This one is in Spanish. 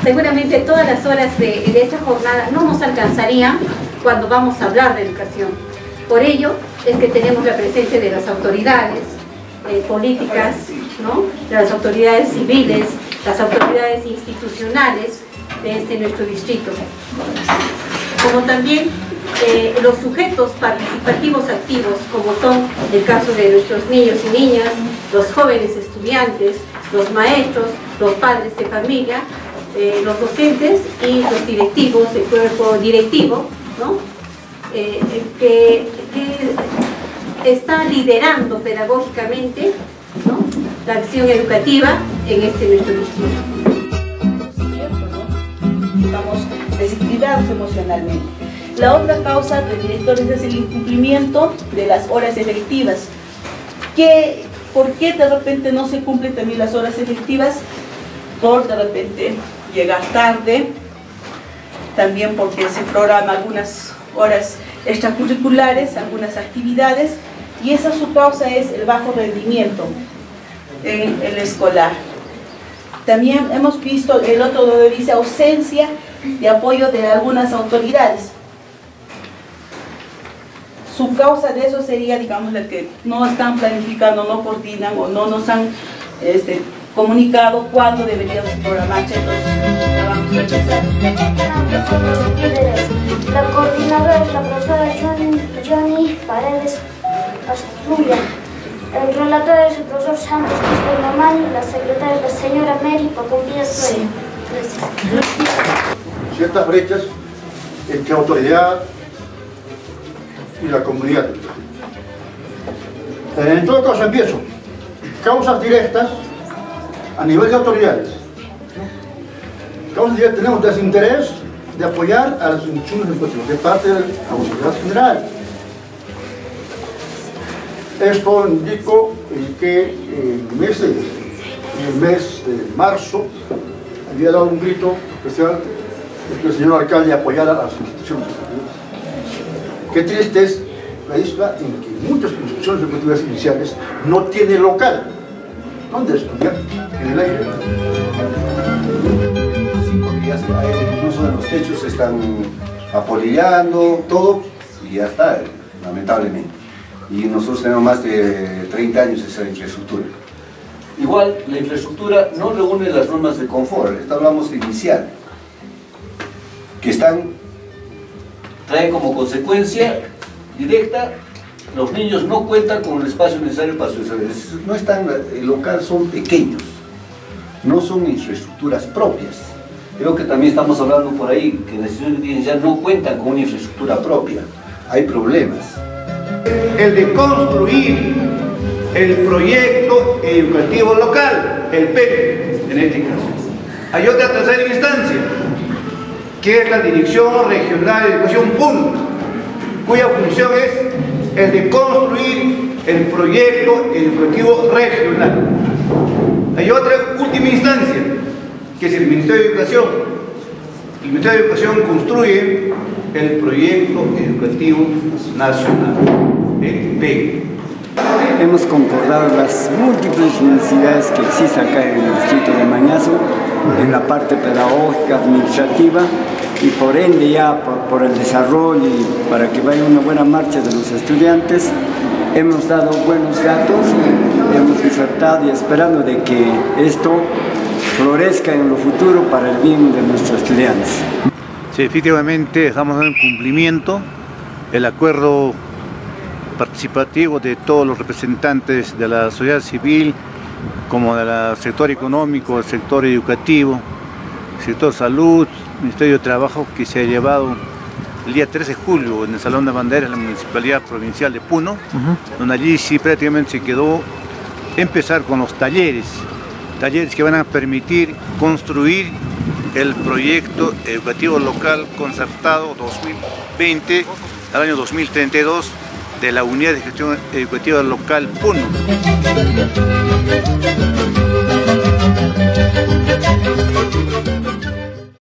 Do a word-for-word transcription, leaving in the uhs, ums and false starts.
seguramente todas las horas de, de esta jornada no nos alcanzarían cuando vamos a hablar de educación. Por ello es que tenemos la presencia de las autoridades eh, políticas, ¿no? De las autoridades civiles, las autoridades institucionales de este nuestro distrito, como también eh, los sujetos participativos activos, como son el caso de nuestros niños y niñas, los jóvenes estudiantes, los maestros, los padres de familia, eh, los docentes y los directivos, el cuerpo directivo, ¿no? eh, que, que está liderando pedagógicamente, ¿no?, la acción educativa en este nuestro distrito. Estamos desequilibrados emocionalmente. La otra causa de directores es el incumplimiento de las horas efectivas. ¿Qué, ¿Por qué de repente no se cumplen también las horas efectivas? Por de repente llegar tarde, también porque se programan algunas horas extracurriculares, algunas actividades, y esa su causa es el bajo rendimiento en el escolar. También hemos visto, el otro donde dice ausencia de apoyo de algunas autoridades. Su causa de eso sería, digamos, el que no están planificando, no coordinan o no nos han este, comunicado cuándo deberíamos programarse los trabajos necesarios. La coordinadora es la profesora Johnny, Johnny Paredes Astrulla. El relator es el profesor Santos Cristóbal Mamani, la secretaria es la señora Mary Pacumbilla Sueño. Ciertas brechas entre autoridad y la comunidad. En todo caso empiezo. Causas directas a nivel de autoridades. Causas directas, tenemos desinterés de apoyar a las instituciones educativas de parte de la autoridad general. Esto indico que en el mes de, en el mes de marzo había dado un grito especial de que el señor alcalde apoyara a las instituciones educativas. Qué triste es la isla en que muchas instituciones educativas iniciales no tienen local donde estudiar, en el aire. Cinco días incluso de los techos se están apolillando, todo, y ya está, lamentablemente. Y nosotros tenemos más de treinta años esa infraestructura. Igual, la infraestructura no reúne las normas de confort, esto hablamos de inicial, que están, trae como consecuencia directa, los niños no cuentan con el espacio necesario para su desarrollo. No están, el local son pequeños, no son infraestructuras propias. Creo que también estamos hablando por ahí que las instituciones ya no cuentan con una infraestructura propia, hay problemas. El de construir el proyecto educativo local, el P E L, en este caso. Hay otra tercera instancia, que es la Dirección Regional de Educación Pública, cuya función es el de construir el proyecto educativo regional. Hay otra última instancia, que es el Ministerio de Educación. El Ministerio de Educación construye el proyecto educativo nacional, el P E L. Hemos concordado las múltiples necesidades que existen acá en el distrito de Mañazo, en la parte pedagógica, administrativa, y por ende ya por, por el desarrollo y para que vaya una buena marcha de los estudiantes, hemos dado buenos datos, hemos disertado y esperando de que esto florezca en lo futuro para el bien de nuestros estudiantes. Sí, efectivamente estamos dando cumplimiento el acuerdo participativo de todos los representantes de la sociedad civil, como del sector económico, el sector educativo, el sector salud, el Ministerio de Trabajo, que se ha llevado el día trece de julio en el Salón de Banderas de la Municipalidad Provincial de Puno, uh-huh. donde allí sí prácticamente se quedó empezar con los talleres, talleres que van a permitir construir el proyecto educativo local concertado dos mil veinte al año dos mil treinta y dos de la Unidad de Gestión Educativa Local Puno.